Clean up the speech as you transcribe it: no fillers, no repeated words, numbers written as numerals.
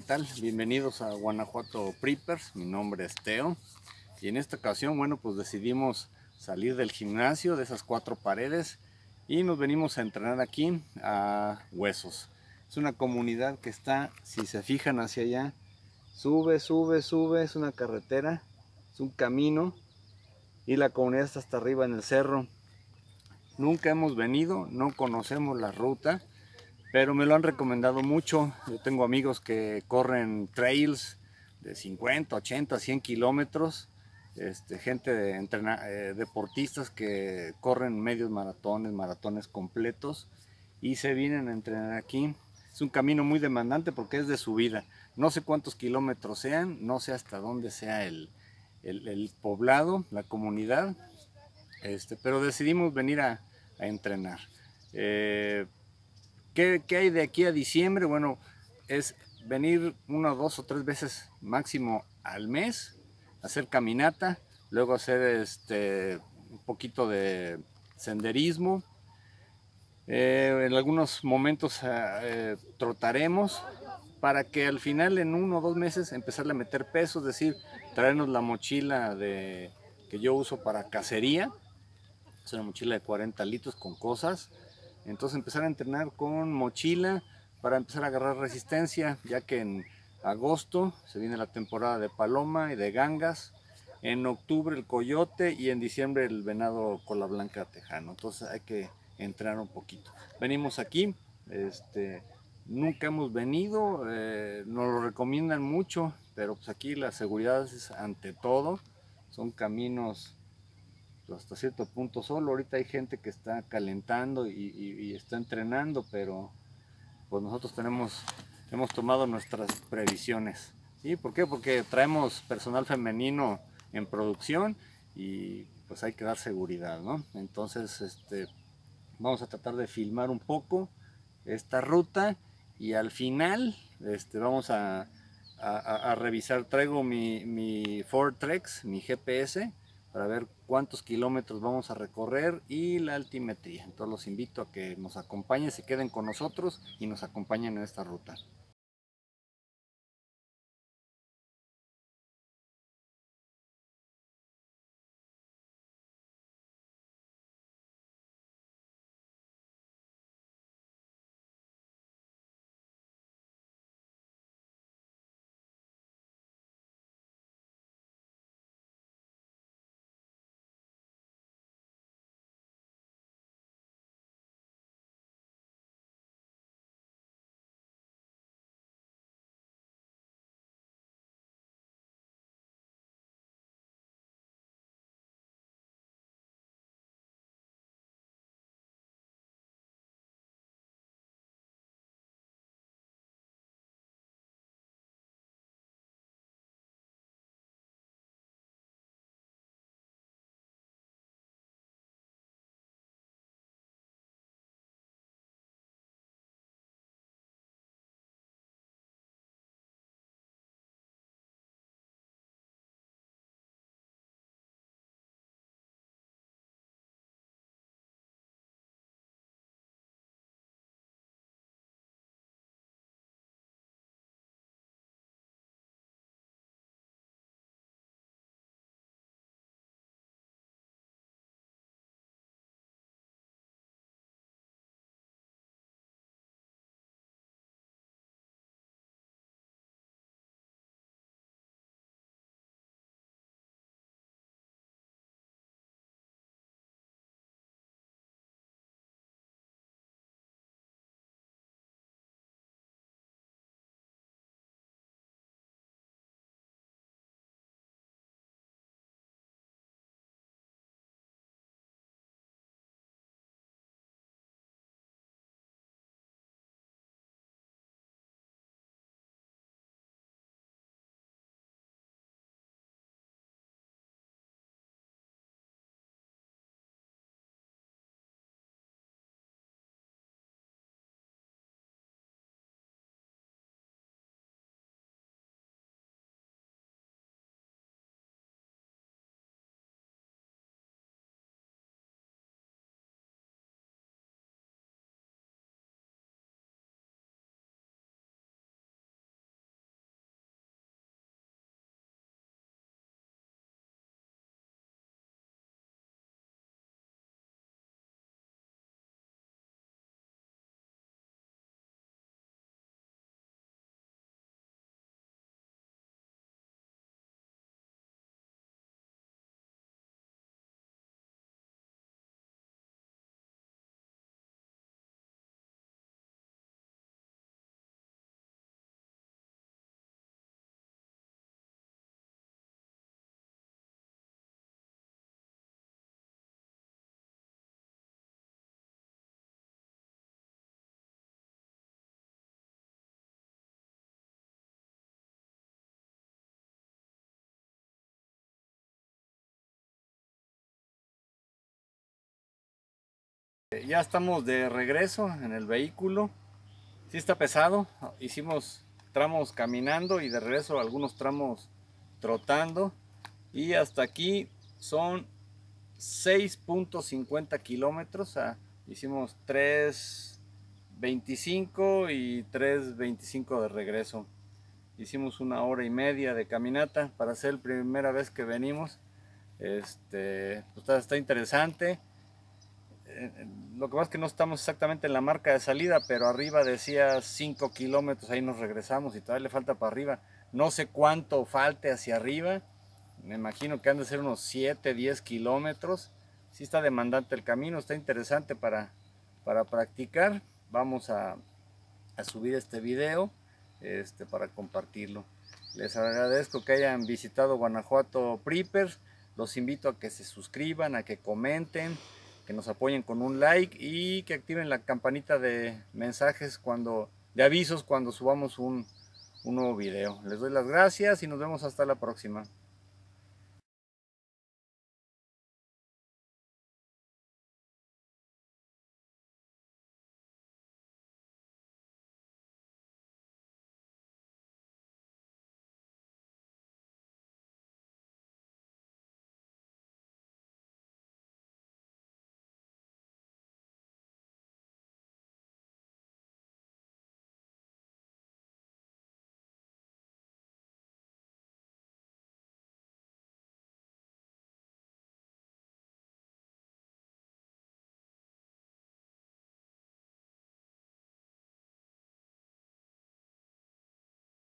tal? Bienvenidos a Guanajuato Preppers, mi nombre es Teo y en esta ocasión, bueno, pues decidimos salir del gimnasio, de esas cuatro paredes y nos venimos a entrenar aquí a Huesos. Es una comunidad que está, si se fijan hacia allá, sube, sube, sube, es una carretera, es un camino y la comunidad está hasta arriba en el cerro. Nunca hemos venido, no conocemos la ruta, pero me lo han recomendado mucho. Yo tengo amigos que corren trails de 50, 80, 100 kilómetros, gente deportistas que corren medios maratones, maratones completos y se vienen a entrenar aquí. Es un camino muy demandante porque es de subida. No sé cuántos kilómetros sean, no sé hasta dónde sea el poblado, la comunidad, pero decidimos venir a entrenar. ¿Qué hay de aquí a diciembre? Bueno, es venir una, dos o tres veces máximo al mes, hacer caminata, luego hacer un poquito de senderismo. En algunos momentos trotaremos para que al final en 1 o 2 meses empezarle a meter peso, es decir, traernos la mochila que yo uso para cacería. Es una mochila de 40 litros con cosas. Entonces empezar a entrenar con mochila para empezar a agarrar resistencia, ya que en agosto se viene la temporada de paloma y de gangas, en octubre el coyote y en diciembre el venado cola blanca tejano. Entonces hay que entrenar un poquito. Venimos aquí, nunca hemos venido, nos lo recomiendan mucho, pero pues aquí la seguridad es ante todo. Son caminos hasta cierto punto solo. Ahorita hay gente que está calentando y está entrenando, pero pues nosotros hemos tomado nuestras previsiones. ¿Sí? ¿Por qué? Porque traemos personal femenino en producción y pues hay que dar seguridad, ¿no? Entonces, vamos a tratar de filmar un poco esta ruta y al final vamos a revisar. Traigo mi Ford Trex, mi GPS, para ver cuántos kilómetros vamos a recorrer y la altimetría. Entonces los invito a que nos acompañen, se queden con nosotros y nos acompañen en esta ruta. Ya estamos de regreso en el vehículo. Sí está pesado, hicimos tramos caminando y de regreso algunos tramos trotando. Y hasta aquí son 6.50 kilómetros. Hicimos 3.25 y 3.25 de regreso. Hicimos 1 hora y media de caminata para ser la primera vez que venimos. Pues está interesante. Lo que pasa es que no estamos exactamente en la marca de salida, pero arriba decía 5 kilómetros, ahí nos regresamos y todavía le falta para arriba. No sé cuánto falte hacia arriba, me imagino que han de ser unos 7, 10 kilómetros. Sí está demandante el camino, está interesante para practicar. Vamos a subir este video para compartirlo. Les agradezco que hayan visitado Guanajuato Preppers. Los invito a que se suscriban, a que comenten, que nos apoyen con un like y que activen la campanita de mensajes de avisos cuando subamos un nuevo video. Les doy las gracias y nos vemos hasta la próxima.